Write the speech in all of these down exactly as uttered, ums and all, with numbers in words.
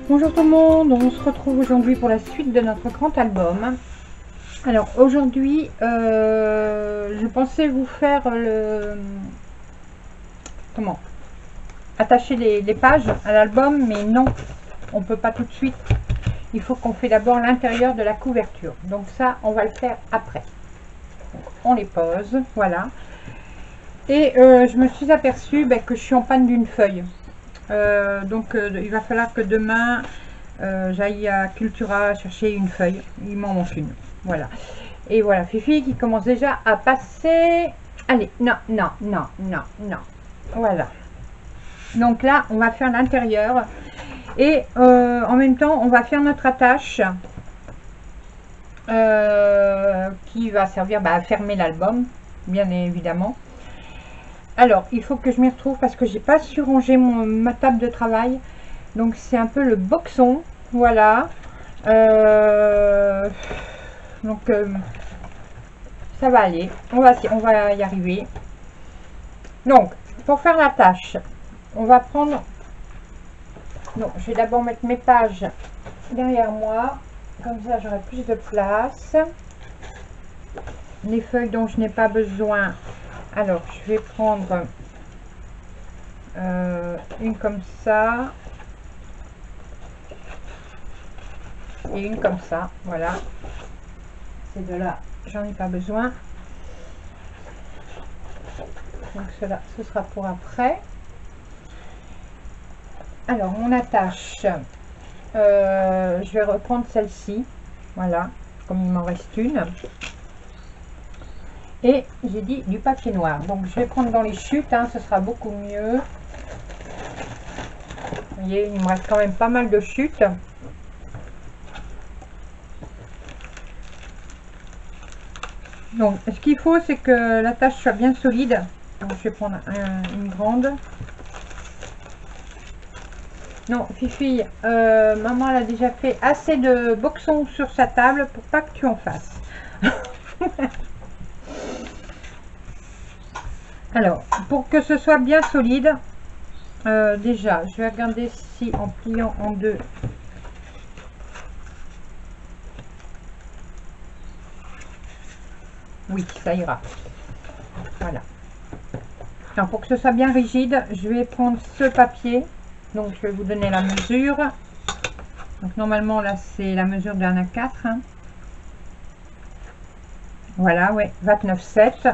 Bonjour tout le monde, on se retrouve aujourd'hui pour la suite de notre grand album. Alors aujourd'hui, euh, je pensais vous faire le... Comment attacher les, les pages à l'album, mais non, on peut pas tout de suite. Il faut qu'on fait d'abord l'intérieur de la couverture. Donc ça, on va le faire après. Donc, on les pose, voilà. Et euh, je me suis aperçue ben, que je suis en panne d'une feuille. Euh, donc euh, il va falloir que demain euh, j'aille à Cultura chercher une feuille. Il m'en manque une, voilà. Et voilà Fifi qui commence déjà à passer. Allez, non, non, non, non, non, voilà. Donc là on va faire l'intérieur et euh, en même temps on va faire notre attache euh, qui va servir bah, à fermer l'album, bien évidemment. Alors, il faut que je m'y retrouve parce que j'ai pas su ranger mon, ma table de travail. Donc, c'est un peu le boxon. Voilà. Euh, donc, euh, ça va aller. On va, on va y arriver. Donc, pour faire la tâche, on va prendre... Donc, je vais d'abord mettre mes pages derrière moi. Comme ça, j'aurai plus de place. Les feuilles dont je n'ai pas besoin... Alors, je vais prendre euh, une comme ça et une comme ça. Voilà. Ces deux-là, j'en ai pas besoin. Donc, cela, ce sera pour après. Alors, on attache. Euh, je vais reprendre celle-ci. Voilà, comme il m'en reste une. Et j'ai dit du papier noir. Donc je vais prendre dans les chutes, hein, ce sera beaucoup mieux. Vous voyez, il me reste quand même pas mal de chutes. Donc ce qu'il faut, c'est que la tâche soit bien solide. Donc je vais prendre un, une grande. Non, Fifi, euh, maman elle a déjà fait assez de boxons sur sa table pour pas que tu en fasses. Alors, pour que ce soit bien solide, euh, déjà, je vais regarder si en pliant en deux, oui, ça ira. Voilà. Alors, pour que ce soit bien rigide, je vais prendre ce papier. Donc, je vais vous donner la mesure. Donc, normalement, là, c'est la mesure d'un A quatre. Hein. Voilà, ouais, vingt-neuf sept.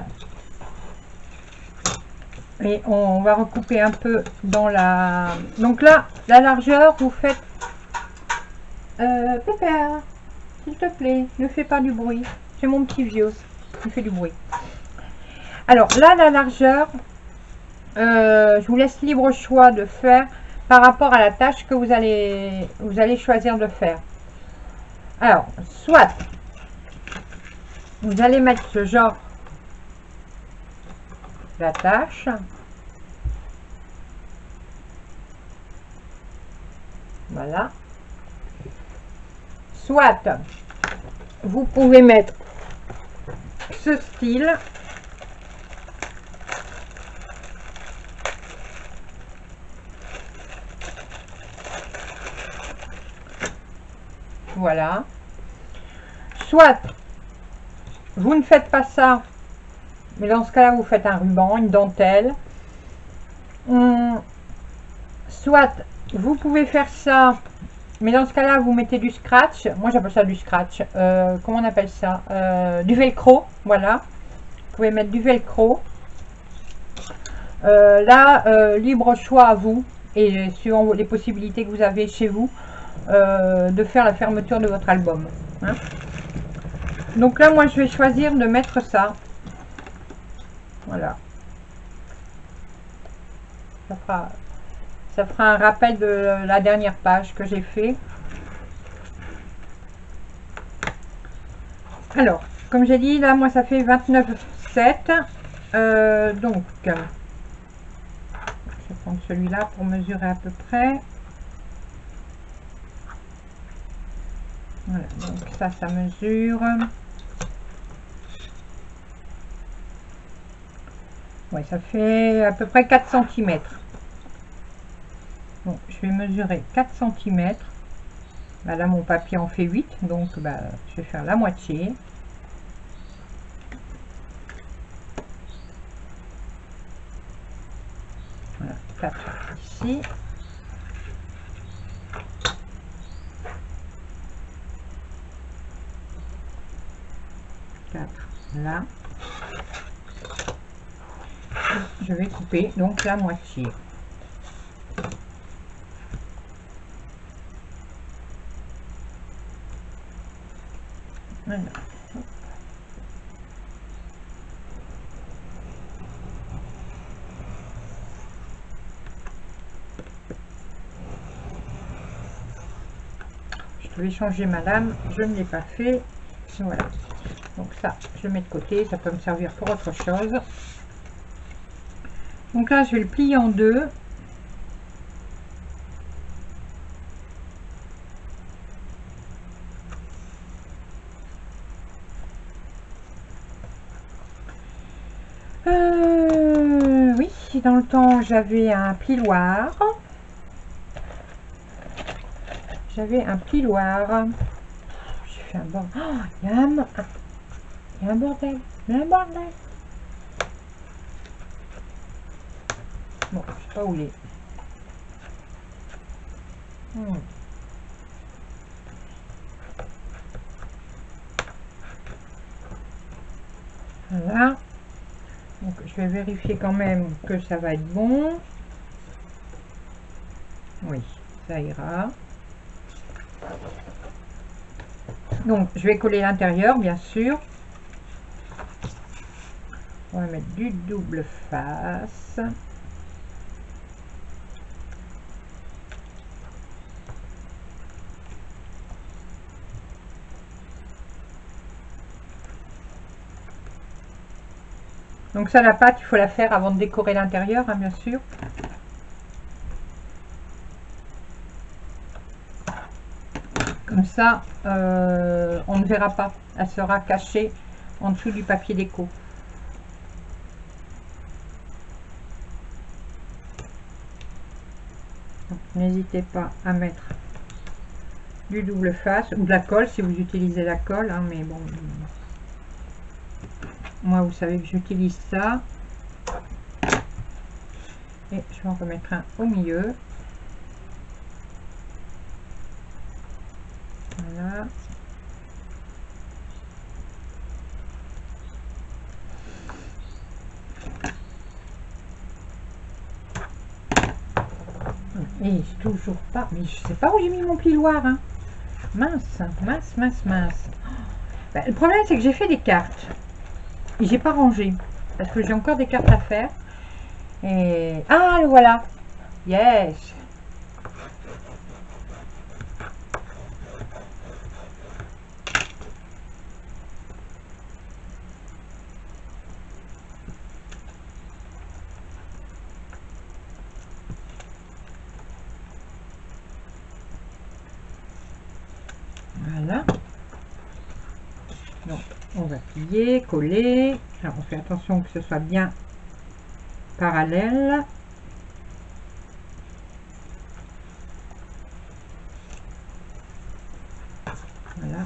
Et on va recouper un peu dans la... Donc là, la largeur, vous faites... Euh, Pépère, s'il te plaît, ne fais pas du bruit. C'est mon petit vieux, il fait du bruit. Alors là, la largeur, euh, je vous laisse libre choix de faire par rapport à la tâche que vous allez, vous allez choisir de faire. Alors, soit vous allez mettre ce genre d'attache. Voilà. Soit vous pouvez mettre ce style. Voilà. Soit vous ne faites pas ça, mais dans ce cas-là, vous faites un ruban, une dentelle. Hum, soit vous pouvez faire ça, mais dans ce cas-là, vous mettez du scratch. Moi, j'appelle ça du scratch. Euh, comment on appelle ça euh, Du velcro. Voilà. Vous pouvez mettre du velcro. Euh, là, euh, libre choix à vous. Et suivant les possibilités que vous avez chez vous, euh, de faire la fermeture de votre album. Hein. Donc là, moi, je vais choisir de mettre ça. Voilà. Ça fera... Ça fera un rappel de la dernière page que j'ai fait. Alors, comme j'ai dit, là, moi, ça fait vingt-neuf sept. Euh, donc, je vais prendre celui-là pour mesurer à peu près. Voilà, donc ça, ça mesure. Ouais, ça fait à peu près quatre centimètres. Bon, je vais mesurer quatre centimètres. Bah là, mon papier en fait huit, donc bah, je vais faire la moitié. Voilà, quatre ici. quatre là. Je vais couper donc la moitié. Voilà. Je vais changer ma lame, je ne l'ai pas fait. Voilà. Donc ça, je le mets de côté, ça peut me servir pour autre chose. Donc là, je vais le plier en deux. Euh, oui, dans le temps, j'avais un piloir. J'avais un piloir. J'ai fait un bordel. Oh, il y a un, il y a un bordel. Il y a un bordel. Bon, je sais pas où il est. Hmm. Voilà. Donc, je vais vérifier quand même que ça va être bon. Oui, ça ira. Donc, je vais coller l'intérieur, bien sûr. On va mettre du double face. Donc ça, la pâte, il faut la faire avant de décorer l'intérieur, hein, bien sûr. Comme ça, euh, on ne verra pas. Elle sera cachée en dessous du papier déco. N'hésitez pas à mettre du double face ou de la colle si vous utilisez la colle, hein, mais bon, moi vous savez que j'utilise ça. Et je vais en remettre un au milieu. Voilà. Et toujours pas, mais je sais pas où j'ai mis mon piloir, hein. Mince, mince, mince, mince. Ben, le problème c'est que j'ai fait des cartes et j'ai pas rangé parce que j'ai encore des cartes à faire. Et ah, le voilà. Yes. Voilà. Donc, on va plier, coller. Alors, on fait attention que ce soit bien parallèle. Voilà.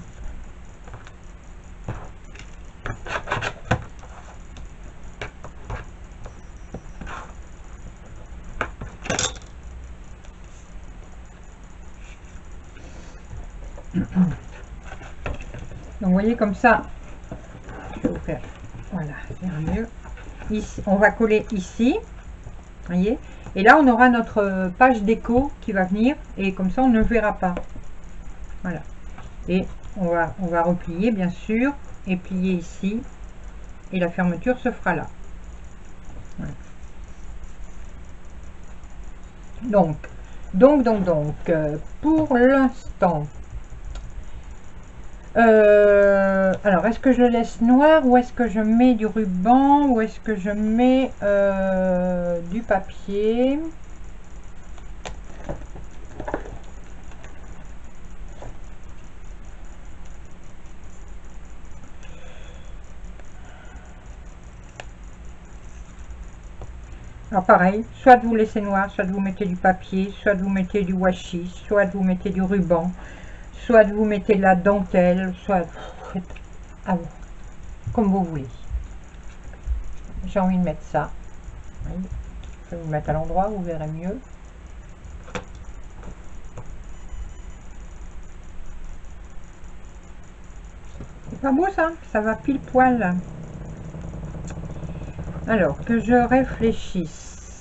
Donc, vous voyez comme ça, je vais vous faire, voilà, c'est mieux. Ici, on va coller ici, voyez. Et là, on aura notre page déco qui va venir, et comme ça, on ne verra pas. Voilà. Et on va, on va replier, bien sûr, et plier ici, et la fermeture se fera là. Voilà. Donc, donc, donc, donc, euh, pour l'instant. Euh, alors, est-ce que je le laisse noir ou est-ce que je mets du ruban ou est-ce que je mets euh, du papier? Alors pareil, soit vous laissez noir, soit vous mettez du papier, soit vous mettez du washi, soit vous mettez du ruban, soit vous mettez de la dentelle, soit vous faites à vous, comme vous voulez. J'ai envie de mettre ça. Oui. Je vais vous le mettre à l'endroit, vous verrez mieux. C'est pas beau ça? Ça va pile poil. Alors, que je réfléchisse.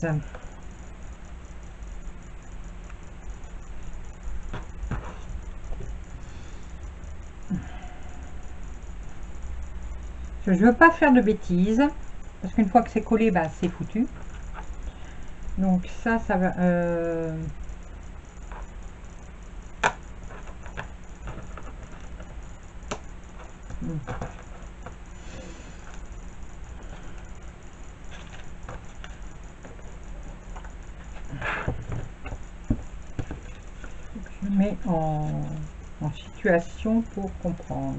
Je ne veux pas faire de bêtises. Parce qu'une fois que c'est collé, bah, c'est foutu. Donc ça, ça va... Euh... Je mets en, en situation pour comprendre.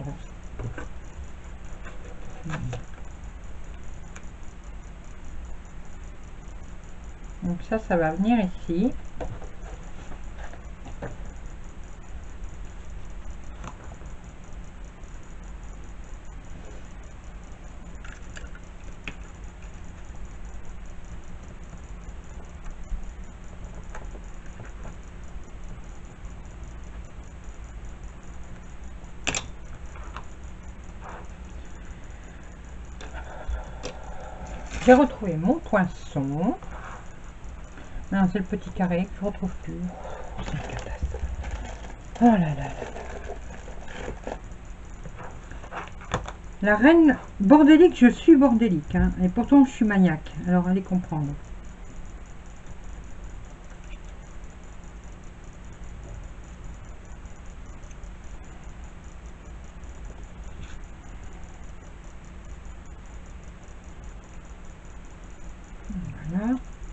Donc ça, ça va venir ici. J'ai retrouvé mon poinçon. Non, c'est le petit carré que je ne retrouve plus. C'est une catastrophe. Oh là là là. La reine bordélique, je suis bordélique. Hein, et pourtant, je suis maniaque. Alors, allez comprendre. Voilà.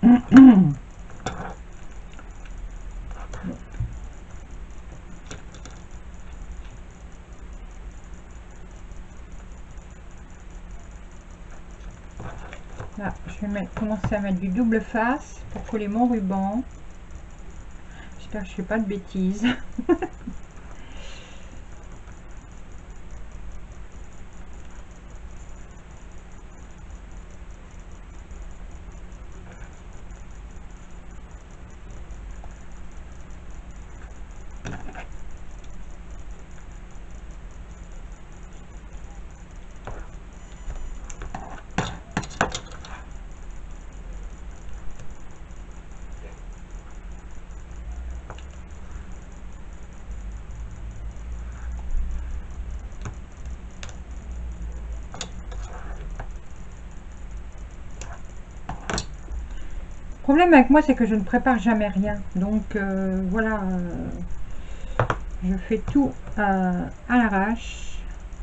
Là, je vais mettre, commencer à mettre du double face pour coller mon ruban. J'espère que je ne fais pas de bêtises. Le problème avec moi, c'est que je ne prépare jamais rien. Donc, euh, voilà, euh, je fais tout euh, à l'arrache.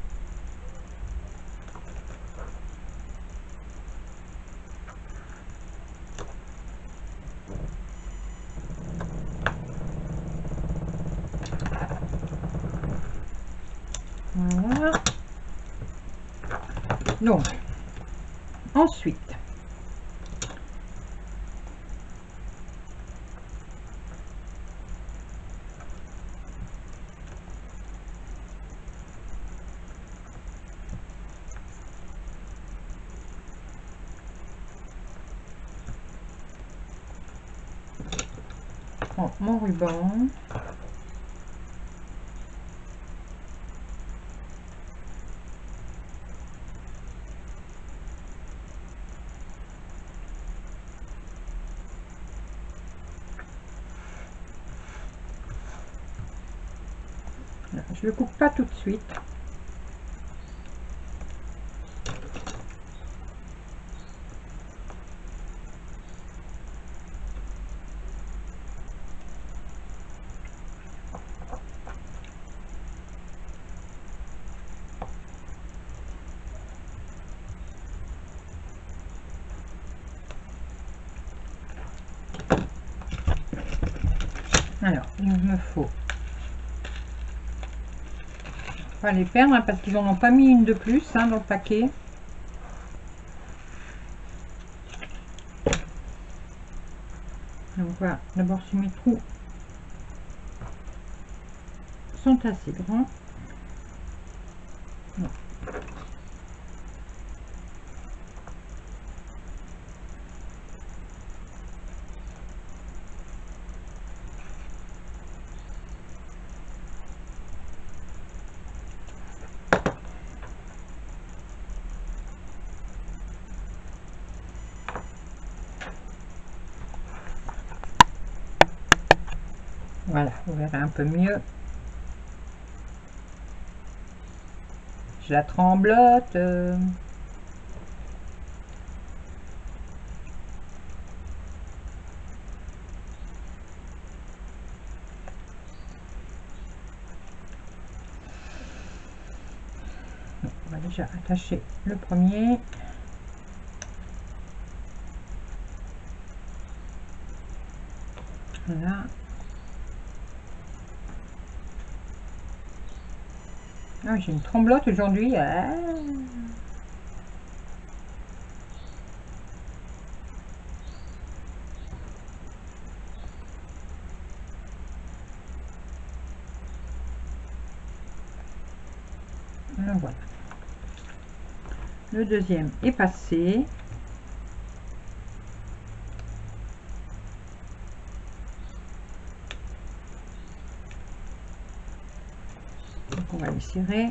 Voilà. Donc, ensuite, prends mon ruban. Je ne le coupe pas tout de suite. Alors, il me faut pas les perdre hein, parce qu'ils n'en ont pas mis une de plus hein, dans le paquet. Donc voilà, d'abord sur mes trous sont assez grands. Non. Voilà, vous verrez un peu mieux. Je la tremblote. Euh... On va déjà attacher le premier. Voilà. Ah, j'ai une tremblote aujourd'hui. Ah. Voilà. Le deuxième est passé. Donc on va les serrer.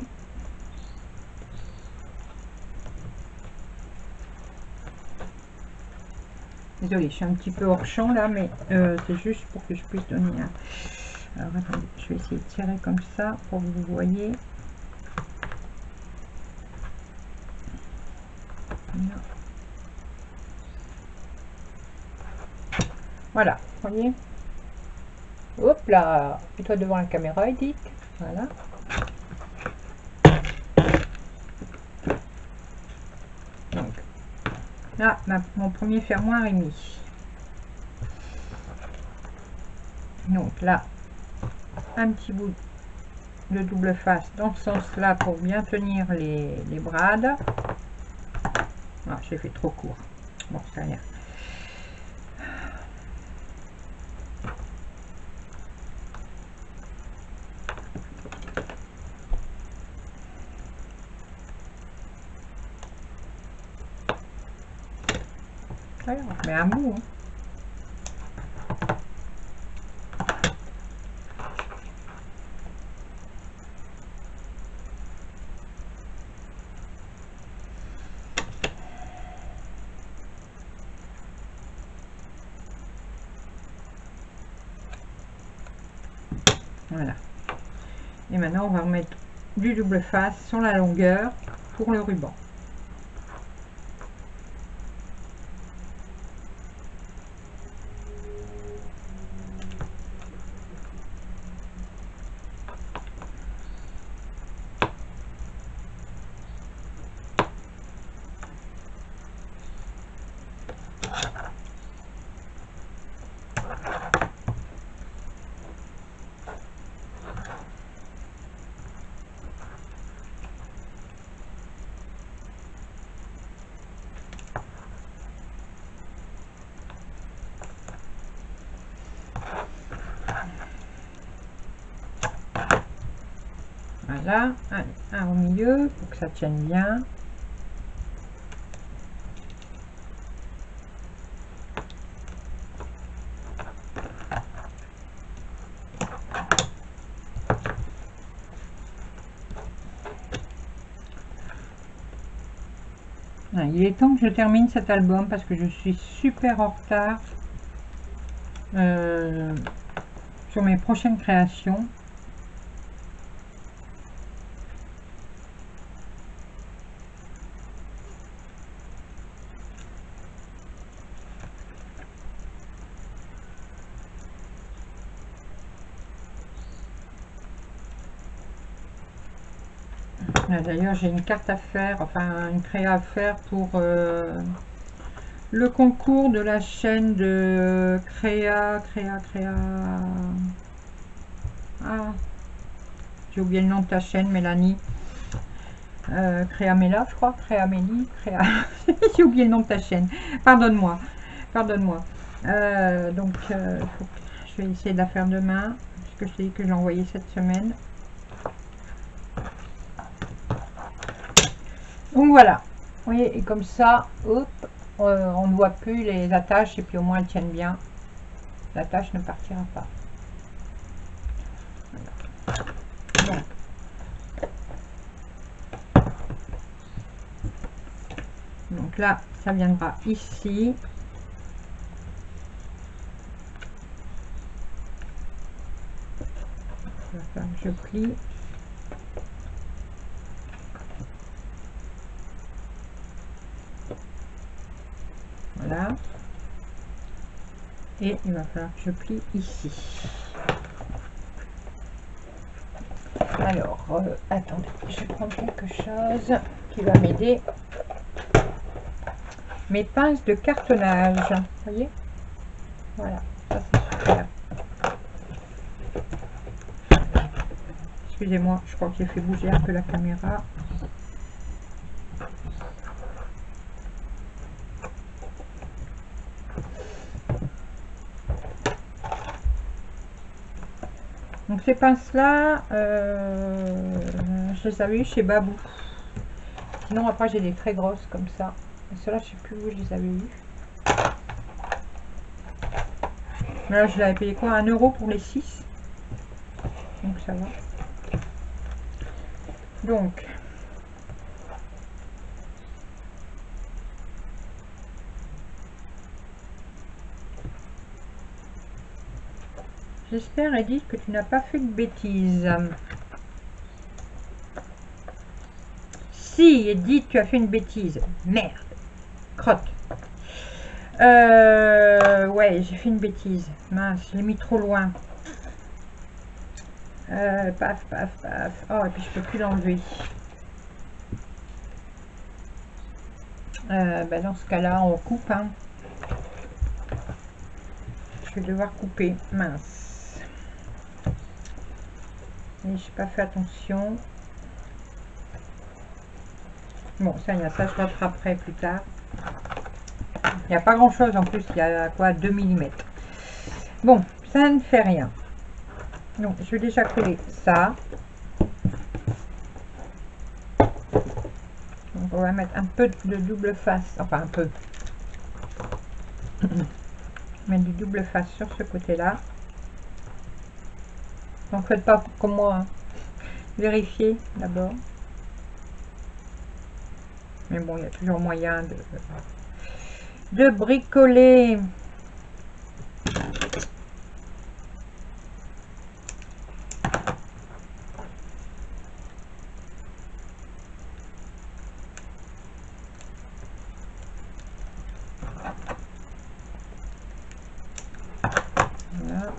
Désolée, je suis un petit peu hors champ là, mais euh, c'est juste pour que je puisse donner un... Alors attendez, je vais essayer de tirer comme ça pour que vous voyez. Voilà, vous voyez. Hop là, mets-toi devant la caméra, Edith. Voilà. Donc, là, ma, mon premier fermoir est mis. Donc là, un petit bout de double face dans ce sens-là pour bien tenir les, les brades. Ah, j'ai fait trop court. Bon, c'est rien. Allez, on met un bout. Hein. Voilà. Et maintenant, on va remettre du double face sur la longueur pour le ruban. Voilà, allez, un au milieu pour que ça tienne bien. Ah, il est temps que je termine cet album parce que je suis super en retard euh, sur mes prochaines créations. D'ailleurs, j'ai une carte à faire, enfin une créa à faire pour euh, le concours de la chaîne de créa, créa, créa. Ah, j'ai oublié le nom de ta chaîne, Mélanie. Euh, Créamela, je crois. Créamélie, Créa. J'ai oublié le nom de ta chaîne. Pardonne-moi. Pardonne-moi. Euh, donc, euh, faut que je vais essayer de la faire demain, puisque je t'ai dit que je l'ai envoyé cette semaine. Donc voilà, vous voyez, et comme ça, hop, euh, on ne voit plus les attaches et puis au moins elles tiennent bien. L'attache ne partira pas. Voilà. Donc, donc là, ça viendra ici. Je vais faire que je plie. Voilà. Et il va falloir que je plie ici. Alors, euh, attendez, je vais prendre quelque chose qui va m'aider. Mes pinces de cartonnage, vous voyez, voilà, ça c'est super. Excusez-moi, je crois que j'ai fait bouger un peu la caméra. Donc ces pinces là, euh, je les avais eu chez Babou. Sinon après j'ai des très grosses comme ça. Ceux-là je sais plus où je les avais eu. Mais là je l'avais payé quoi, un euro pour les six. Donc ça va. Donc j'espère, Edith, que tu n'as pas fait de bêtises. Si, Edith, tu as fait une bêtise. Merde. Crotte. Euh, ouais, j'ai fait une bêtise. Mince, je l'ai mis trop loin. Euh, paf, paf, paf. Oh, et puis je peux plus l'enlever. Euh, ben dans ce cas-là, on coupe. Hein. Je vais devoir couper. Mince. Et je n'ai pas fait attention. Bon, ça y est, ça je rattraperai plus tard. Il n'y a pas grand chose en plus, il y a quoi, deux millimètres. Bon, ça ne fait rien. Donc, je vais déjà coller ça. Donc, on va mettre un peu de double face, enfin un peu. Mettre du double face sur ce côté-là. Donc, faites pas comme moi. Hein. Vérifiez d'abord. Mais bon, il y a toujours moyen de, de bricoler. Voilà.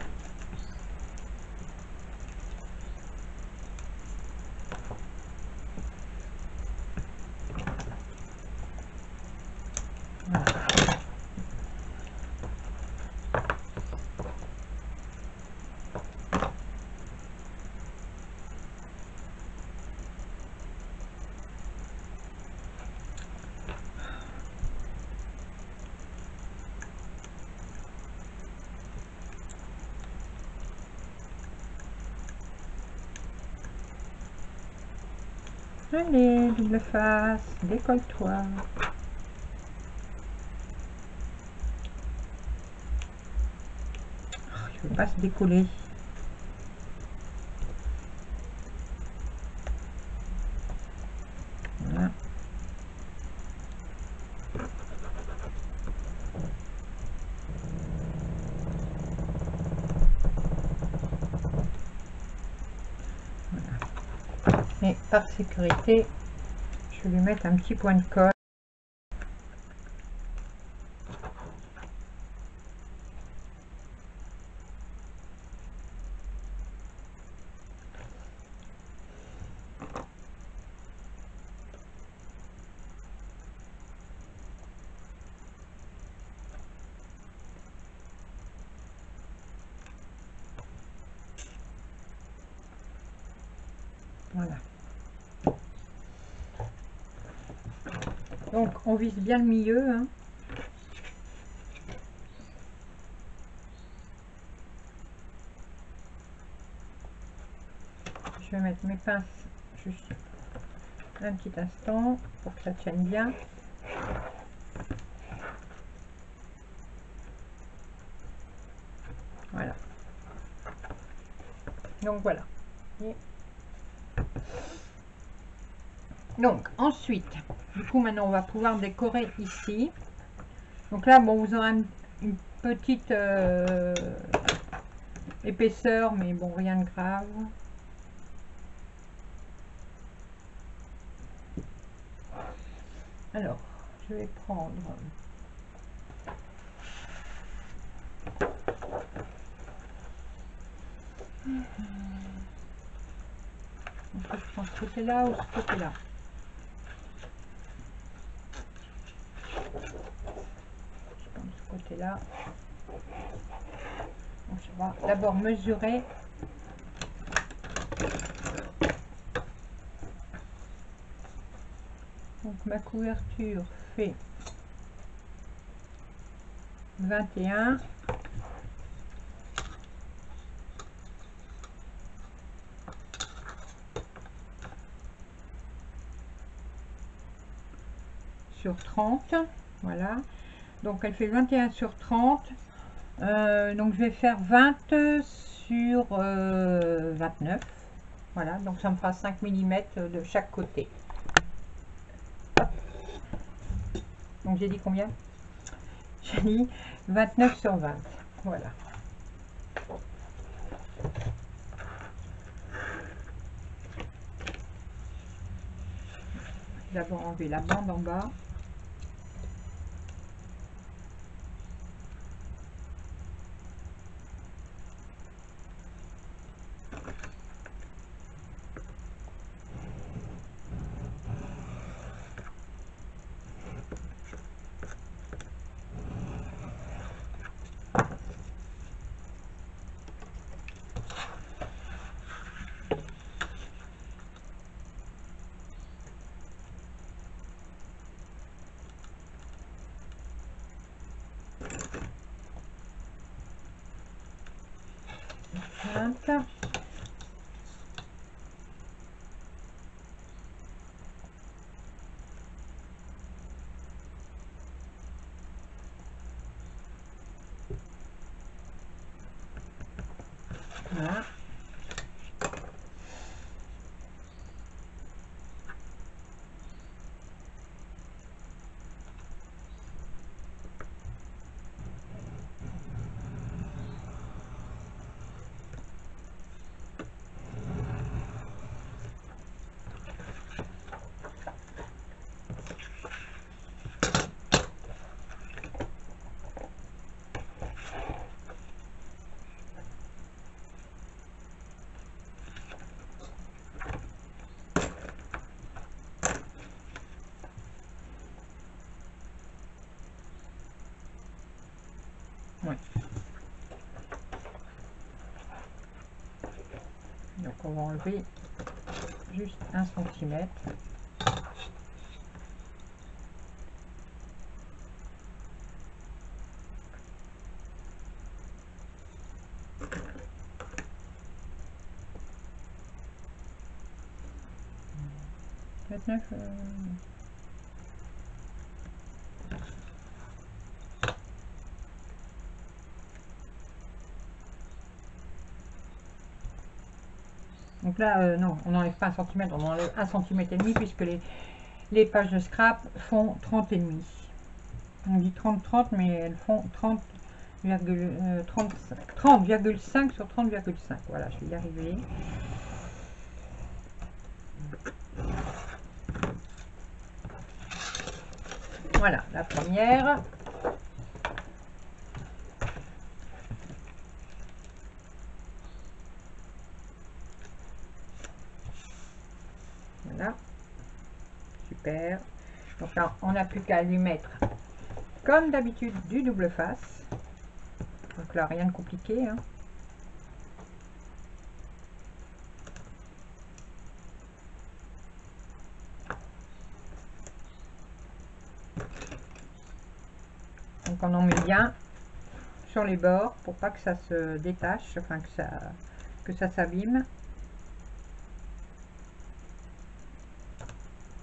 Allez, double face, décolle-toi. Oh, il ne veut pas se décoller. Voilà. Voilà. Et par sécurité, je vais lui mettre un petit point de colle. Voilà. Donc, on vise bien le milieu. Hein. Je vais mettre mes pinces juste un petit instant pour que ça tienne bien. Voilà. Donc voilà. Et donc ensuite, du coup maintenant on va pouvoir décorer ici. Donc là, bon, vous aurez une, une petite euh, épaisseur, mais bon, rien de grave. Alors, je vais prendre... Est-ce que je prends ce côté-là ou ce côté-là? Je prends ce côté-là. Donc, je vais d'abord mesurer. Donc, ma couverture fait vingt et un. Sur trente, voilà, donc elle fait vingt et un sur trente, euh, donc je vais faire vingt sur euh, vingt-neuf, voilà, donc ça me fera cinq millimètres de chaque côté. Hop. Donc j'ai dit combien? J'ai dit vingt-neuf sur vingt, voilà. D'abord enlever la bande en bas. vingt. Voilà. Ouais. Donc on va enlever juste un centimètre. vingt-neuf. Euh... Donc là, euh, non, on n'enlève pas un centimètre, on enlève un centimètre et demi puisque les, les pages de scrap font trente et demi. On dit trente trente, mais elles font trente virgule cinq sur trente virgule cinq. Voilà, je vais y arriver. Voilà, la première. Voilà. Super. Donc là, on n'a plus qu'à lui mettre, comme d'habitude, du double face. Donc là, rien de compliqué, hein. Donc on en met bien sur les bords pour pas que ça se détache, enfin que ça que ça s'abîme.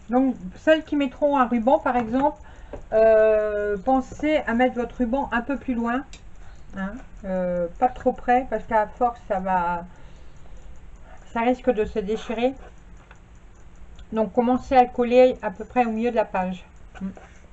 Donc, celles qui mettront un ruban, par exemple, euh, pensez à mettre votre ruban un peu plus loin. Hein, euh, pas trop près, parce qu'à force, ça va... ça risque de se déchirer. Donc, commencez à le coller à peu près au milieu de la page. Mm.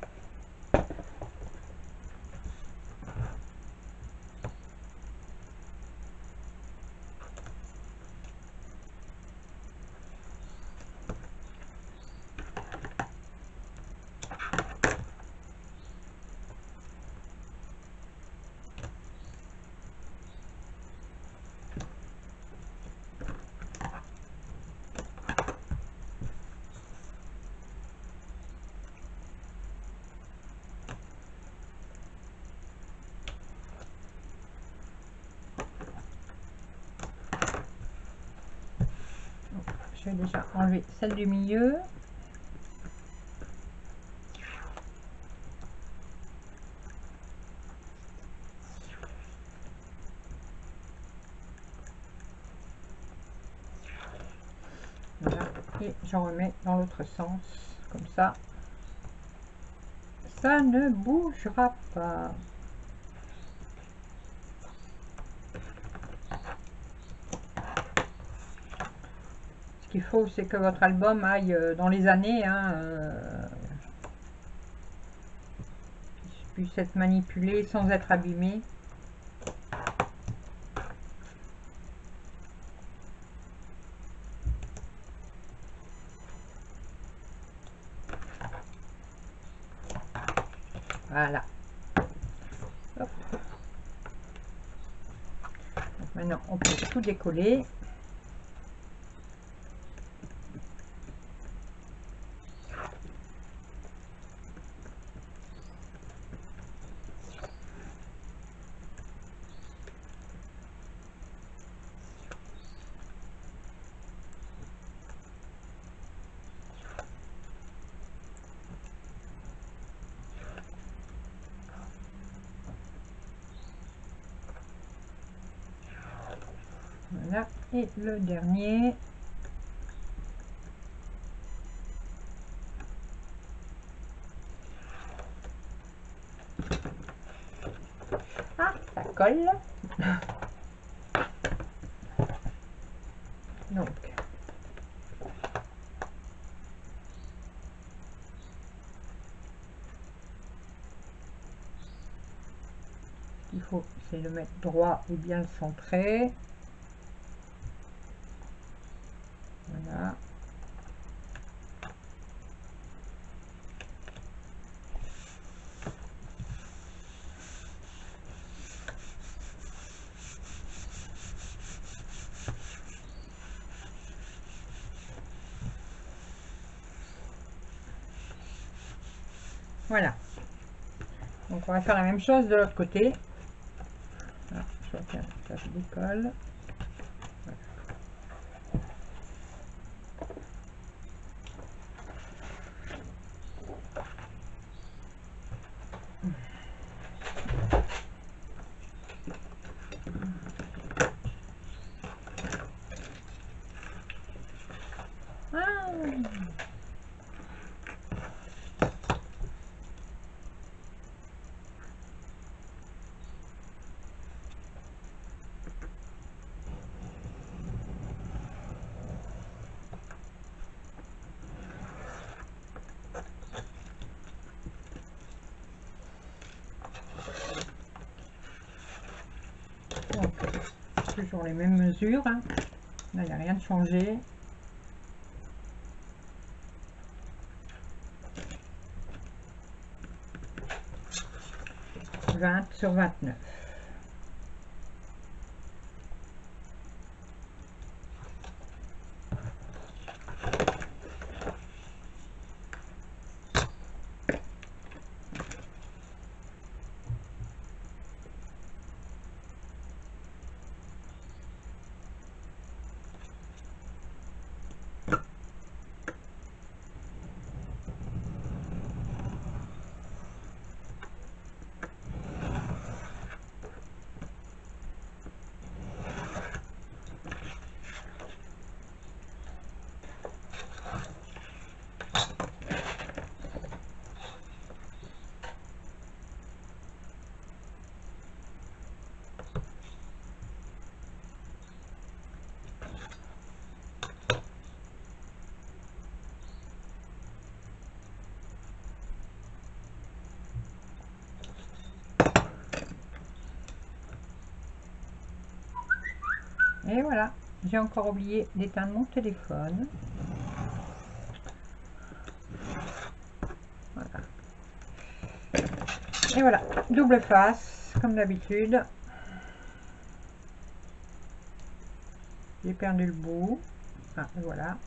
Je vais déjà enlever celle du milieu. Voilà. Et j'en remets dans l'autre sens, comme ça. Ça ne bougera pas. Ce qu'il faut, c'est que votre album aille dans les années, hein, euh, puisse être manipulé sans être abîmé. Voilà. Hop. Donc maintenant, on peut tout décoller. Voilà. Et le dernier. Ah, ça colle. Donc, ce qu'il faut, c'est le mettre droit et bien le centrer. Voilà. Voilà. Donc on va faire la même chose de l'autre côté. Ah, je vois que ça se décolle. Ah. Donc, toujours les mêmes mesures. Hein. Là, il n'y a rien de changé. vingt sur vingt-neuf. Et voilà, j'ai encore oublié d'éteindre mon téléphone. Voilà. Et voilà, double face, comme d'habitude. J'ai perdu le bout. Ah, voilà.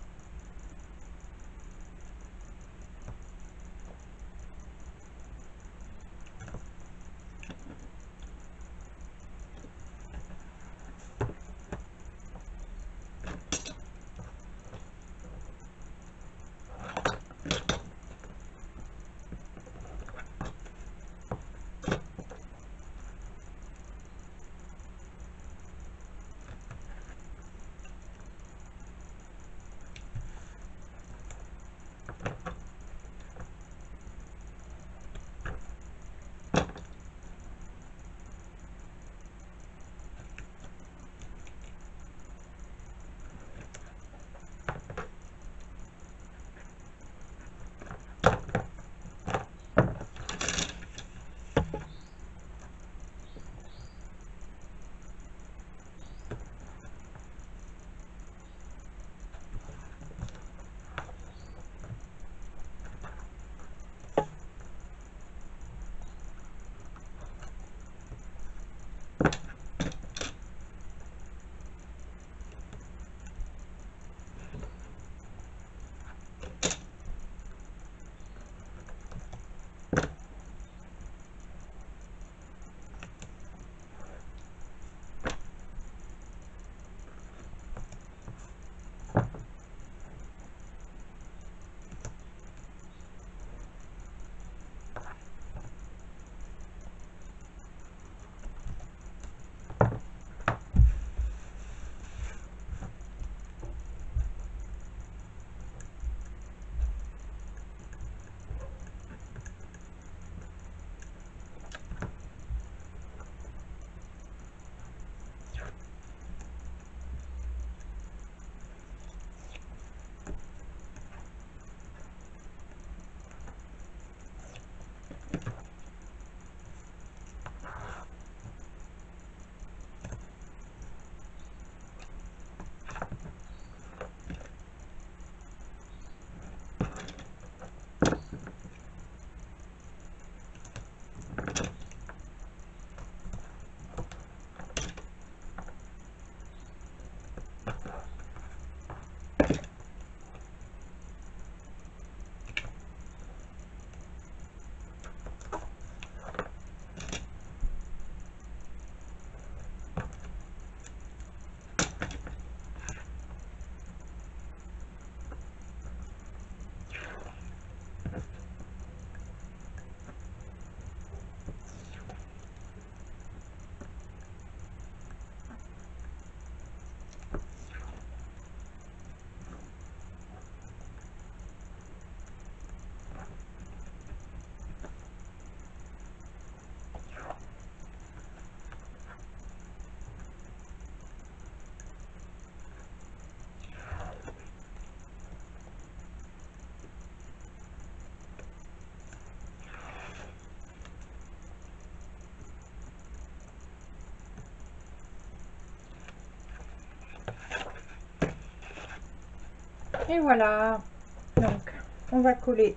Et voilà, donc on va coller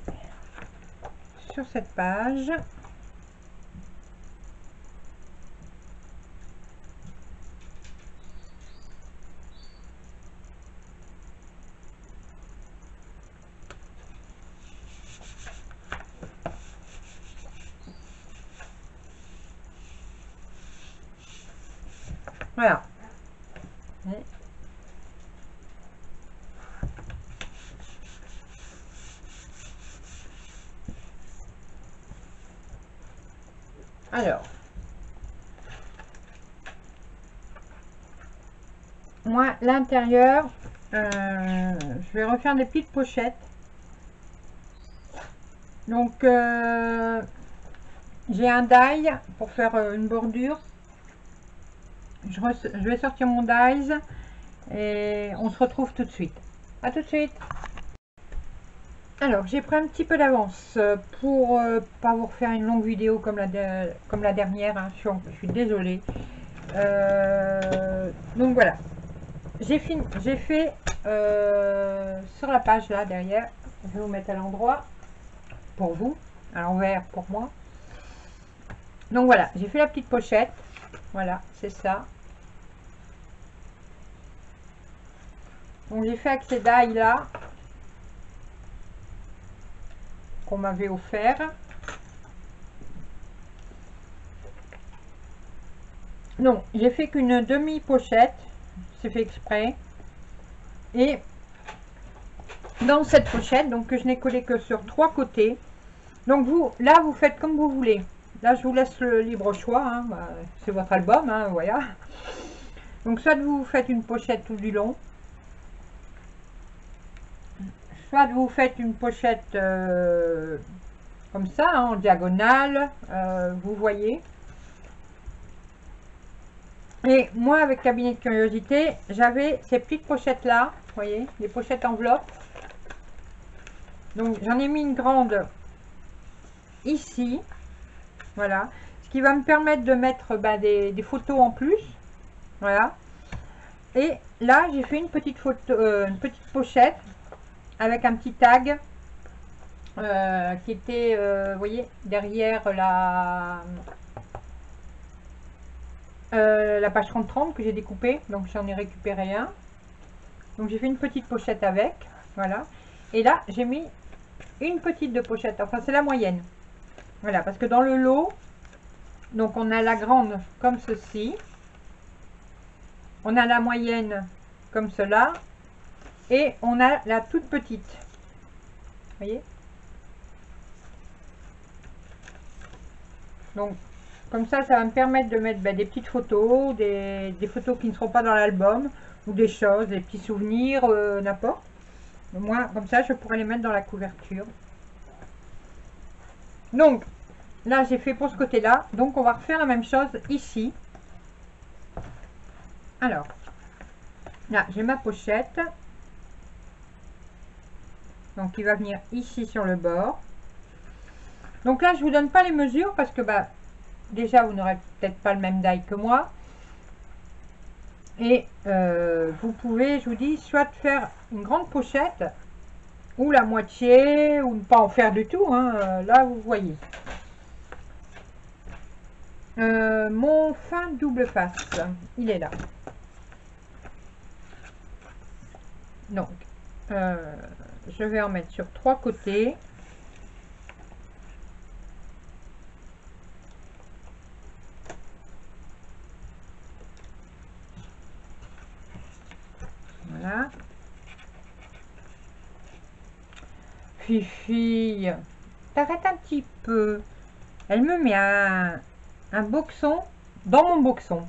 sur cette page. Voilà. Et alors, moi, l'intérieur, euh, je vais refaire des petites pochettes. Donc, euh, j'ai un die pour faire euh, une bordure. Je, je vais sortir mon dies et on se retrouve tout de suite. À tout de suite. Alors, j'ai pris un petit peu d'avance pour euh, pas vous refaire une longue vidéo comme la, de, comme la dernière. Hein. Je, suis, je suis désolée. Euh, donc voilà, j'ai fini, j'ai fait euh, sur la page là derrière, je vais vous mettre à l'endroit pour vous, à l'envers pour moi. Donc voilà, j'ai fait la petite pochette, voilà, c'est ça. Donc j'ai fait avec ces dailles là qu'on m'avait offert. Non, j'ai fait qu'une demi pochette, c'est fait exprès. Et dans cette pochette, donc que je n'ai collé que sur trois côtés. Donc vous, là vous faites comme vous voulez. Là je vous laisse le libre choix, hein. Bah, c'est votre album, hein, voilà. Donc soit vous faites une pochette tout du long, soit vous faites une pochette euh, comme ça, hein, en diagonale, euh, vous voyez. Et moi avec Cabinet de Curiosité, j'avais ces petites pochettes là, vous voyez, les pochettes enveloppes. Donc j'en ai mis une grande ici, voilà, ce qui va me permettre de mettre bah, des, des photos en plus, voilà. Et là j'ai fait une petite photo, euh, une petite pochette avec un petit tag euh, qui était, euh, vous voyez, derrière la euh, la page trente trente que j'ai découpé, donc j'en ai récupéré un. Donc j'ai fait une petite pochette avec, voilà. Et là j'ai mis une petite de pochette, enfin c'est la moyenne, voilà, parce que dans le lot, donc on a la grande comme ceci, on a la moyenne comme cela, et on a la toute petite, vous voyez. Donc comme ça, ça va me permettre de mettre ben, des petites photos, des, des photos qui ne seront pas dans l'album, ou des choses, des petits souvenirs, euh, n'importe. Moi, comme ça, je pourrais les mettre dans la couverture. Donc, là, j'ai fait pour ce côté-là. Donc, on va refaire la même chose ici. Alors, là, j'ai ma pochette. Donc, il va venir ici sur le bord. Donc là, je vous donne pas les mesures parce que, bah, déjà, vous n'aurez peut-être pas le même die que moi. Et euh, vous pouvez, je vous dis, soit faire une grande pochette ou la moitié, ou ne pas en faire du tout, hein. Là vous voyez. Euh, mon fin double face, il est là. Donc, euh, je vais en mettre sur trois côtés. Voilà. Fifi, t'arrêtes un petit peu. Elle me met un, un boxon dans mon boxon.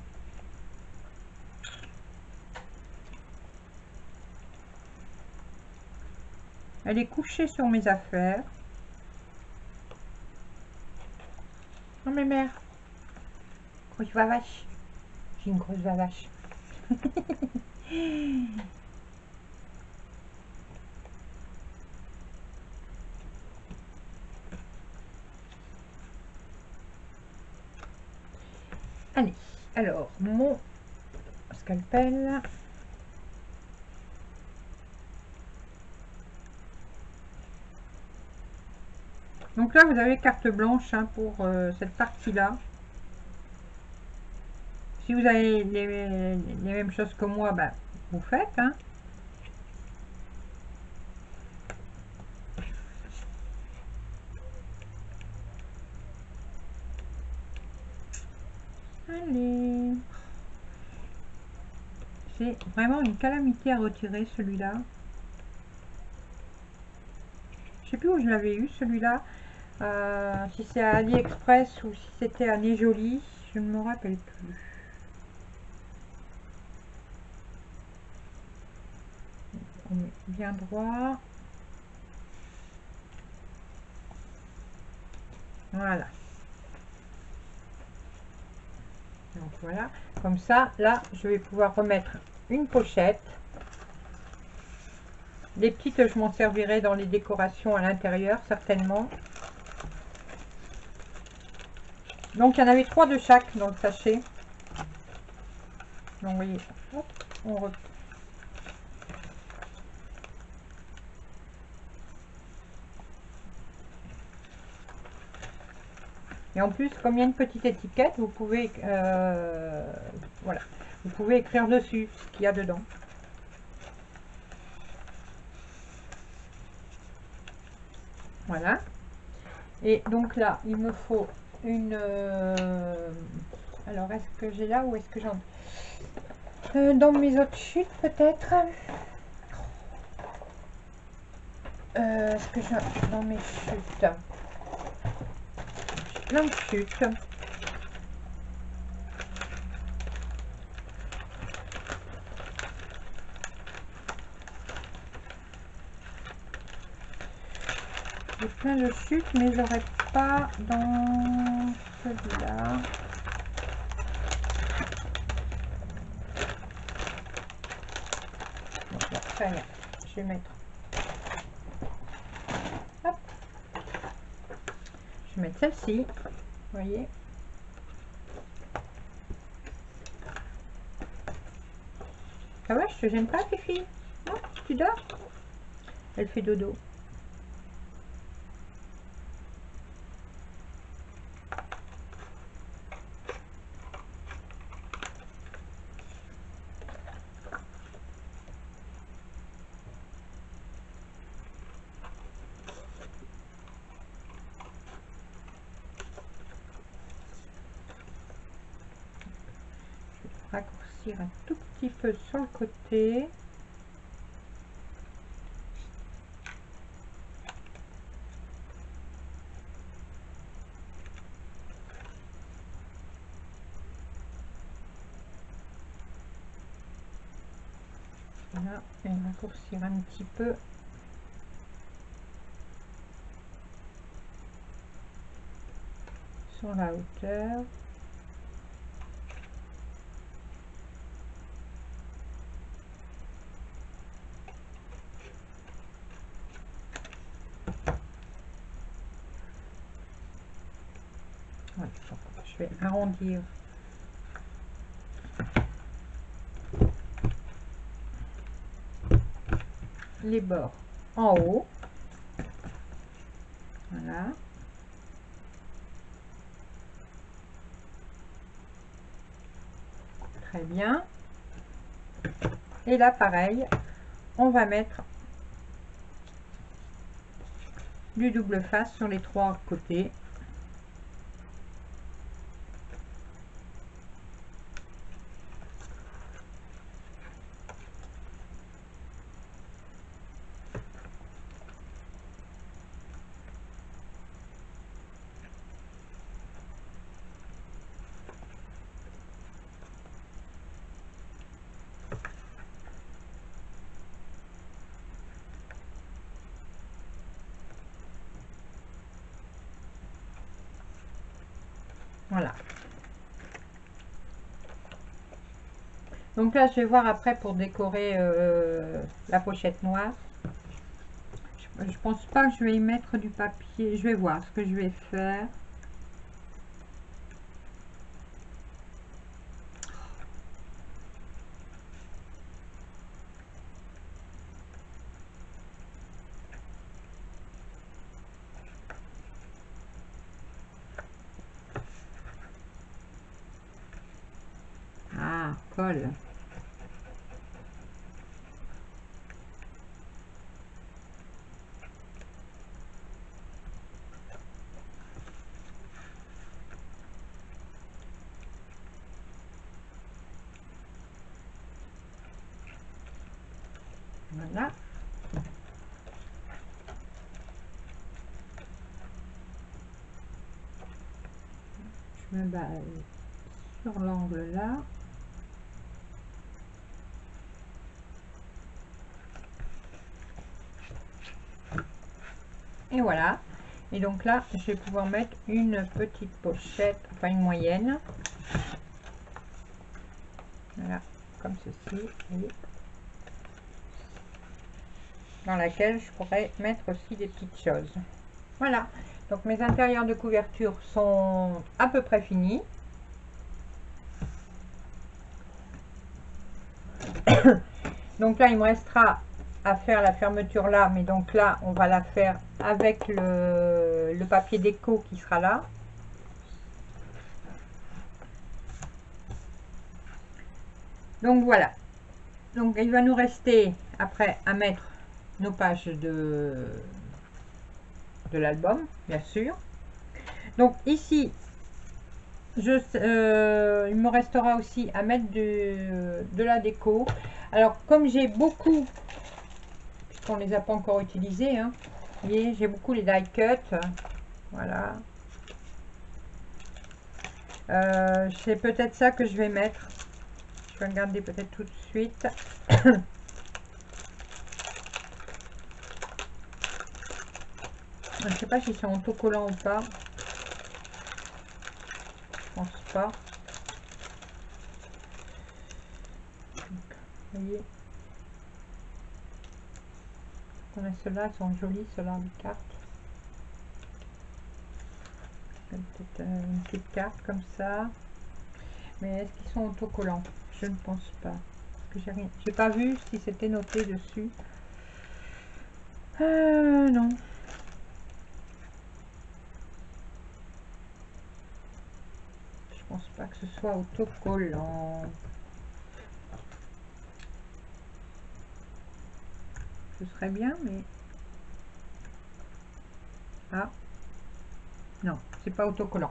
Elle est couchée sur mes affaires. Non mais mère. Grosse vavache. J'ai une grosse vavache. Allez, alors, mon scalpel. Donc là, vous avez carte blanche, hein, pour euh, cette partie-là. Si vous avez les, les mêmes choses que moi, bah, vous faites. Hein. Allez. C'est vraiment une calamité à retirer celui-là. Je sais plus où je l'avais eu celui-là. Euh, si c'est à AliExpress ou si c'était à Nez Joli, je ne me rappelle plus. On met bien droit. Voilà. Donc voilà. Comme ça, là, je vais pouvoir remettre une pochette. Les petites, je m'en servirai dans les décorations à l'intérieur, certainement. Donc, il y en avait trois de chaque dans le sachet. Donc, vous voyez, hop, on re... Et en plus, comme il y a une petite étiquette, vous pouvez, euh, voilà, vous pouvez écrire dessus ce qu'il y a dedans. Voilà. Et donc là, il me faut une... Euh, alors, est-ce que j'ai là ou est-ce que j'en... Euh, dans mes autres chutes, peut-être. Euh, est-ce que j'ai dans mes chutes? J'ai plein de chutes. J'ai plein de chutes, mais j'aurais pas dans celui-là. Bon, très bien. Je vais mettre. Hop. Je vais mettre celle-ci. Vous voyez. Ça va, je te gêne pas, Fifi? Non, tu dors? Elle fait dodo. Raccourcir un tout petit peu sur le côté. Voilà, et raccourcir un petit peu sur la hauteur. Voilà, je vais arrondir les bords en haut. Voilà. Très bien. Et là, pareil, on va mettre du double face sur les trois côtés. Voilà. Donc là, je vais voir après pour décorer euh, la pochette noire. Je, je pense pas que je vais y mettre du papier. Je vais voir ce que je vais faire. Ah, colle. Voilà. Je me base sur l'angle là. Et voilà. Et donc là, je vais pouvoir mettre une petite pochette, enfin une moyenne. Voilà, comme ceci. Et dans laquelle je pourrais mettre aussi des petites choses. Voilà. Donc mes intérieurs de couverture sont à peu près finis. Donc là, il me restera à faire la fermeture là, mais donc là, on va la faire avec le, le papier déco qui sera là. Donc voilà. Donc il va nous rester après à mettre nos pages de, de l'album, bien sûr. Donc ici, je, euh, il me restera aussi à mettre de, de la déco. Alors comme j'ai beaucoup, puisqu'on les a pas encore utilisés, hein, vous voyez, j'ai beaucoup les die cut, voilà. Euh, c'est peut-être ça que je vais mettre. Je vais regarder peut-être tout de suite. Je ne sais pas si c'est en autocollant ou pas. Je pense pas. Vous voyez, on a ceux-là, ils sont jolis, ceux-là, les cartes. Peut-être une petite carte comme ça. Mais est-ce qu'ils sont autocollants? Je ne pense pas. Que j'ai rien, j'ai pas vu si c'était noté dessus. Euh, non. Je pense pas que ce soit autocollant. Ce serait bien, mais... Ah. Non, c'est pas autocollant.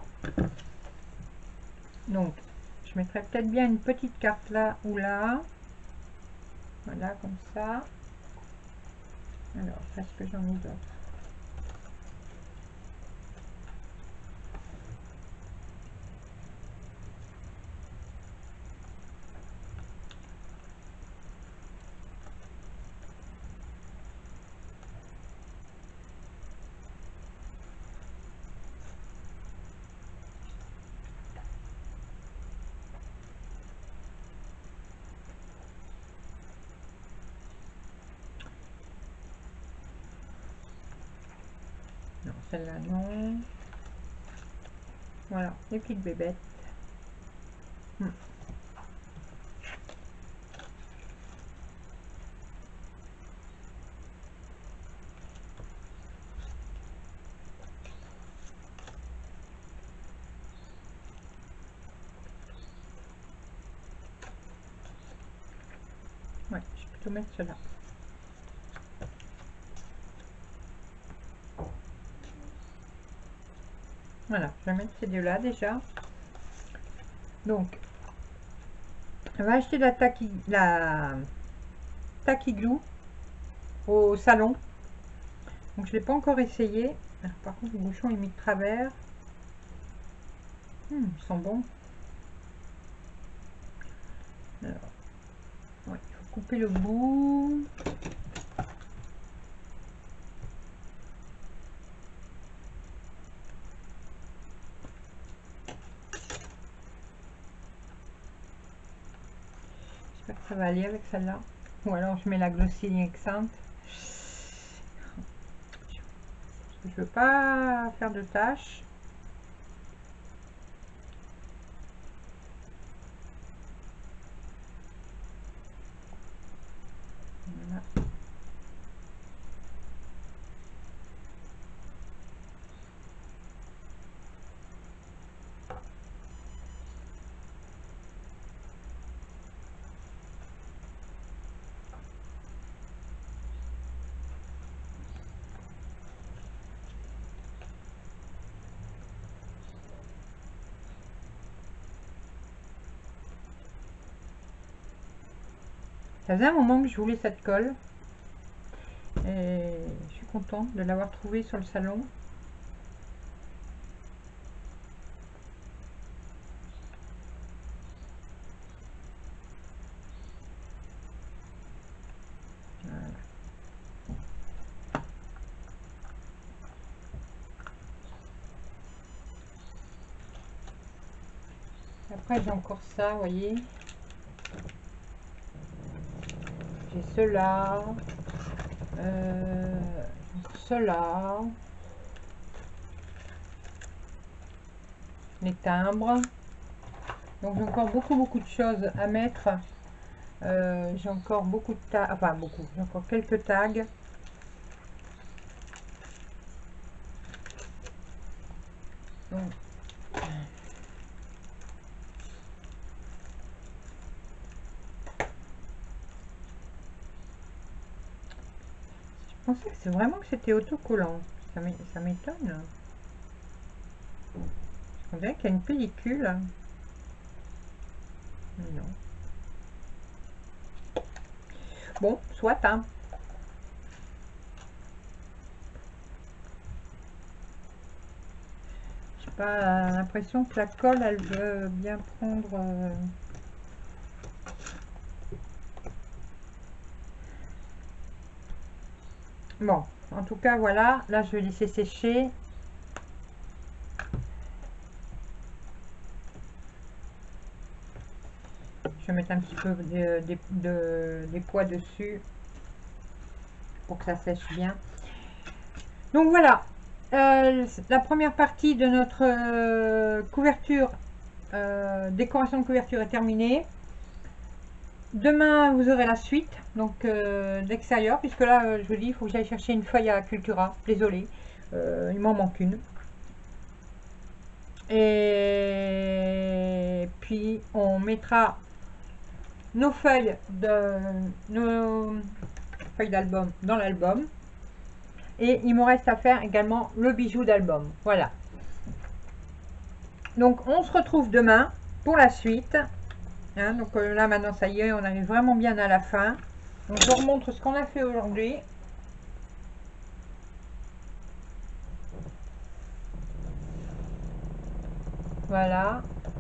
Donc, je mettrais peut-être bien une petite carte là ou là. Voilà, comme ça. Alors, est-ce que j'en ai d'autres? Non, celle-là, non. Voilà, les petites bébêtes. Hmm. Ouais, je vais plutôt mettre cela. Voilà, je vais mettre ces deux-là déjà. Donc, on va acheter la Tacky, la Tacky Glue au salon. Donc, je ne l'ai pas encore essayé. Alors, par contre, le bouchon est mis de travers. Hmm, ils sont bons. Alors, ouais, il faut couper le bout. J'espère que ça va aller avec celle-là. Ou alors, je mets la Glossy Accent. Je veux pas faire de tâches. Voilà. Ça faisait un moment que je voulais cette colle. Et je suis contente de l'avoir trouvée sur le salon. Voilà. Après j'ai encore ça, vous voyez. J'ai cela. Euh, cela. Les timbres. Donc j'ai encore beaucoup beaucoup de choses à mettre Euh, j'ai encore beaucoup de tags, enfin beaucoup, j'ai encore quelques tags. Donc, je pensais que c'est vraiment que c'était autocollant. Ça m'é- ça m'étonne. On dirait qu'il y a une pellicule. Mais non. Bon, soit, hein. J'ai pas l'impression que la colle, elle veut bien prendre... euh, Bon, en tout cas, voilà. Là, je vais laisser sécher. Je vais mettre un petit peu de, de, de, des poids dessus pour que ça sèche bien. Donc voilà, euh, la première partie de notre euh, couverture, euh, décoration de couverture est terminée. Demain, vous aurez la suite, donc euh, d'extérieur, puisque là, euh, je vous dis, il faut que j'aille chercher une feuille à Cultura. Désolée, euh, il m'en manque une. Et puis, on mettra nos feuilles de nos feuilles d'album dans l'album. Et il me reste à faire également le bijou d'album. Voilà. Donc, on se retrouve demain pour la suite. Hein, donc euh, là, maintenant, ça y est, on arrive vraiment bien à la fin. Donc, je vous remontre ce qu'on a fait aujourd'hui. Voilà.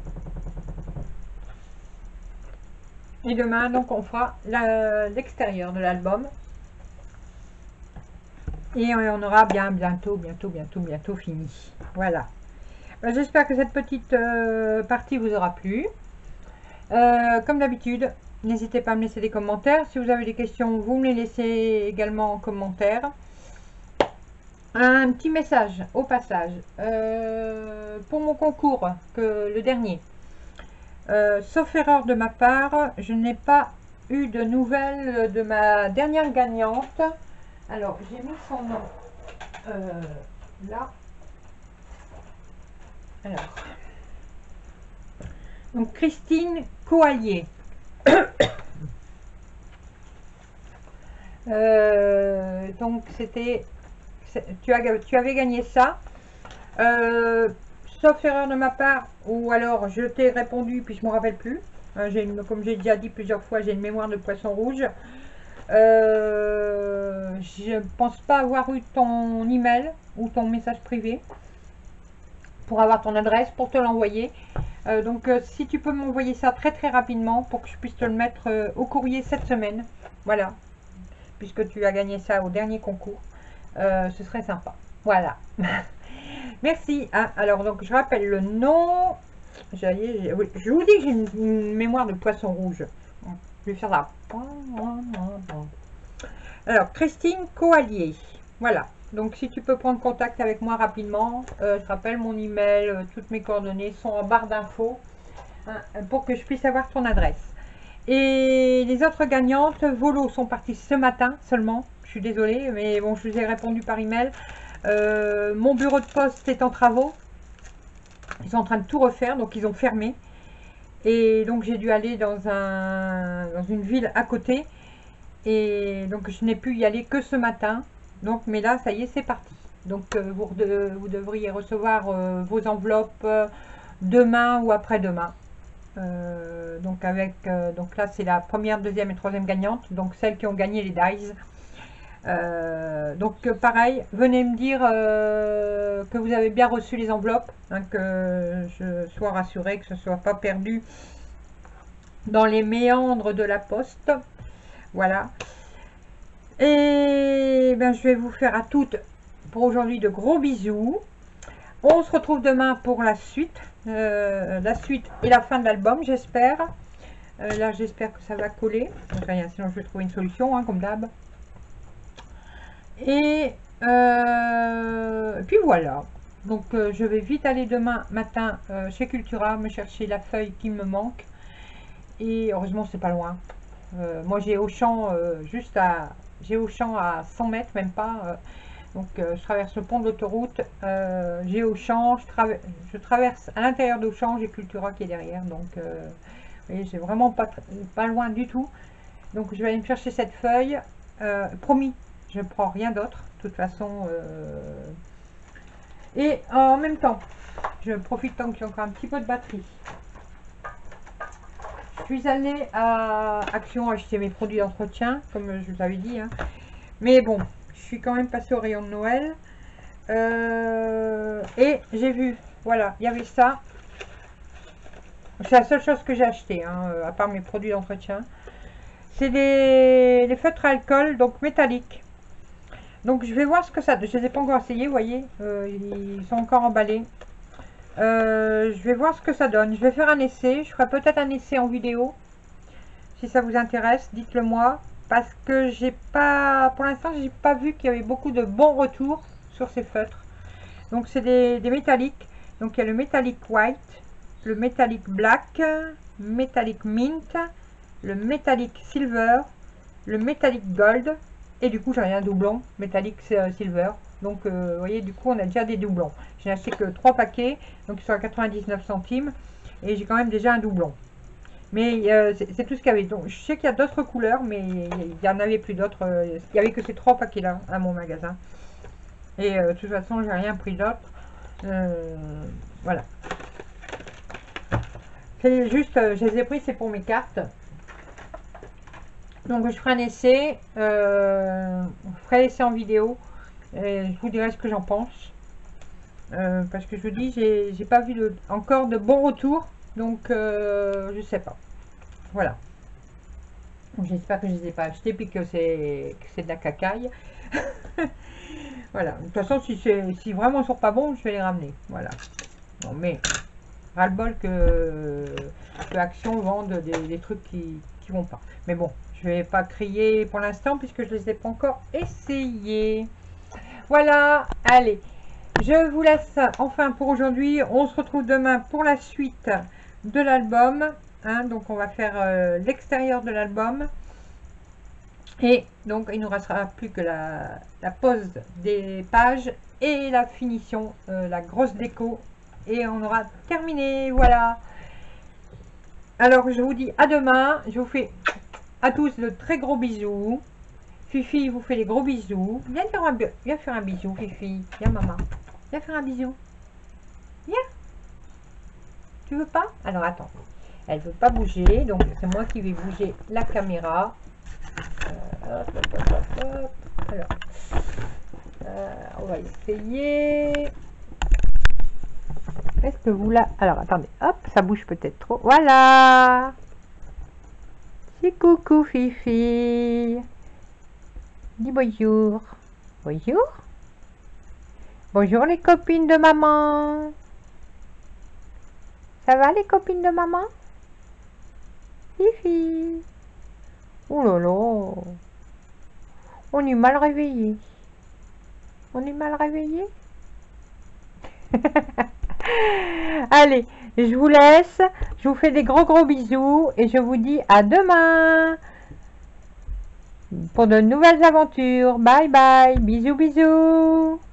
Et demain, donc, on fera l'extérieur de l'album. Et on aura bien bientôt, bientôt, bientôt, bientôt fini. Voilà. Ben, j'espère que cette petite euh, partie vous aura plu. Euh, comme d'habitude, n'hésitez pas à me laisser des commentaires. Si vous avez des questions, vous me les laissez également en commentaire. Un petit message au passage. Euh, pour mon concours, que le dernier, euh, sauf erreur de ma part, je n'ai pas eu de nouvelles de ma dernière gagnante. Alors, j'ai mis son nom euh, là. Alors, donc Christine Coallier. Euh, donc c'était, tu, as, tu avais gagné ça. Euh, sauf erreur de ma part, ou alors je t'ai répondu puis je ne me rappelle plus. Euh, une, comme j'ai déjà dit plusieurs fois, j'ai une mémoire de poisson rouge. Euh, je pense pas avoir eu ton email ou ton message privé pour avoir ton adresse pour te l'envoyer. Euh, donc euh, si tu peux m'envoyer ça très très rapidement pour que je puisse te le mettre euh, au courrier cette semaine. Voilà, puisque tu as gagné ça au dernier concours. Euh, ce serait sympa. Voilà. Merci. Ah, alors, donc, je rappelle le nom. Oui, je vous dis que j'ai une, une mémoire de poisson rouge. Je vais faire là. Alors, Christine Coallier. Voilà. Donc, si tu peux prendre contact avec moi rapidement, euh, je rappelle mon email, euh, toutes mes coordonnées sont en barre d'infos hein, pour que je puisse avoir ton adresse. Et les autres gagnantes, vos lots sont partis ce matin seulement. Je suis désolée, mais bon, je vous ai répondu par email. Euh, mon bureau de poste est en travaux. Ils sont en train de tout refaire, donc ils ont fermé. Et donc j'ai dû aller dans, un, dans une ville à côté. Et donc je n'ai pu y aller que ce matin. Donc, mais là, ça y est, c'est parti. Donc euh, vous, de, vous devriez recevoir euh, vos enveloppes euh, demain ou après-demain. Euh, donc avec euh, donc là c'est la première, deuxième et troisième gagnante, donc celles qui ont gagné les dice. Euh, donc euh, pareil, venez me dire euh, que vous avez bien reçu les enveloppes, hein, que je sois rassurée, que ce ne soit pas perdu dans les méandres de la poste. Voilà. Et ben, je vais vous faire à toutes pour aujourd'hui de gros bisous. On se retrouve demain pour la suite, euh, la suite et la fin de l'album, j'espère. Euh, là, j'espère que ça va coller. Rien, sinon, je vais trouver une solution, hein, comme d'hab. Et euh, puis voilà. Donc, euh, je vais vite aller demain matin euh, chez Cultura me chercher la feuille qui me manque. Et heureusement, c'est pas loin. Euh, moi j'ai Auchan euh, juste à j'ai Auchan à cent mètres, même pas. Euh, donc euh, je traverse le pont de l'autoroute, euh, j'ai Auchan, je, traver je traverse à l'intérieur d'Auchan, j'ai Cultura qui est derrière, donc euh, c'est vraiment pas, pas loin du tout. Donc je vais aller me chercher cette feuille. Euh, promis, je ne prends rien d'autre, de toute façon. Euh, et en même temps, je profite tant qu'il y a encore un petit peu de batterie. Je suis allée à Action acheter mes produits d'entretien, comme je vous avais dit. Hein. Mais bon, je suis quand même passée au rayon de Noël. Euh, et j'ai vu, voilà, il y avait ça. C'est la seule chose que j'ai acheté, hein, à part mes produits d'entretien. C'est des, des feutres à alcool, donc métalliques. Donc je vais voir ce que ça donne. Je ne les ai pas encore essayés, vous voyez. Euh, ils sont encore emballés. Euh, je vais voir ce que ça donne. Je vais faire un essai. Je ferai peut-être un essai en vidéo. Si ça vous intéresse, dites-le moi. Parce que j'ai pas, pour l'instant, j'ai pas vu qu'il y avait beaucoup de bons retours sur ces feutres. Donc c'est des, des métalliques. Donc il y a le métallique white, le métallique black, métallique mint, le métallique silver, le métallique gold. Et du coup, j'en ai un doublon, métallique silver. Donc, euh, vous voyez, du coup, on a déjà des doublons. J'ai acheté que trois paquets, donc ils sont à quatre-vingt-dix-neuf centimes. Et j'ai quand même déjà un doublon. Mais euh, c'est tout ce qu'il y avait. Donc, je sais qu'il y a d'autres couleurs, mais il n'y en avait plus d'autres. Il n'y avait que ces trois paquets-là à mon magasin. Et euh, de toute façon, j'ai rien pris d'autre. Euh, voilà. C'est juste, euh, je les ai pris, c'est pour mes cartes. Donc je ferai un essai, euh, je ferai l'essai en vidéo, et je vous dirai ce que j'en pense. Euh, parce que je vous dis, j'ai pas vu de, encore de bons retours, donc euh, je sais pas. Voilà. J'espère que je ne les ai pas achetés puis que c'est de la cacaille. Voilà. De toute façon, si, si vraiment ils sont pas bons, je vais les ramener. Voilà. Bon, mais ras-le-bol que, que Action vende des, des trucs qui, qui vont pas. Mais bon. Je vais pas crier pour l'instant puisque je ne les ai pas encore essayés. Voilà, allez. Je vous laisse enfin pour aujourd'hui. On se retrouve demain pour la suite de l'album. Hein, donc on va faire euh, l'extérieur de l'album. Et donc il ne nous restera plus que la, la pose des pages et la finition, euh, la grosse déco. Et on aura terminé. Voilà. Alors je vous dis à demain. Je vous fais à tous de très gros bisous. Fifi vous fait des gros bisous. Viens faire un, viens faire un bisou, Fifi. Viens, maman. Viens faire un bisou. Viens. Tu veux pas? Alors attends. Elle veut pas bouger, donc c'est moi qui vais bouger la caméra. Euh, hop, hop, hop, hop, hop. Alors, euh, on va essayer. Est-ce que vous là? Alors attendez, hop, ça bouge peut-être trop. Voilà. C'est coucou Fifi. Dis bonjour. Bonjour. Bonjour les copines de maman. Ça va les copines de maman? Fifi. Oh là là. On est mal réveillé. On est mal réveillé. Allez, je vous laisse. Je vous fais des gros gros bisous et je vous dis à demain pour de nouvelles aventures. Bye bye. Bisous bisous.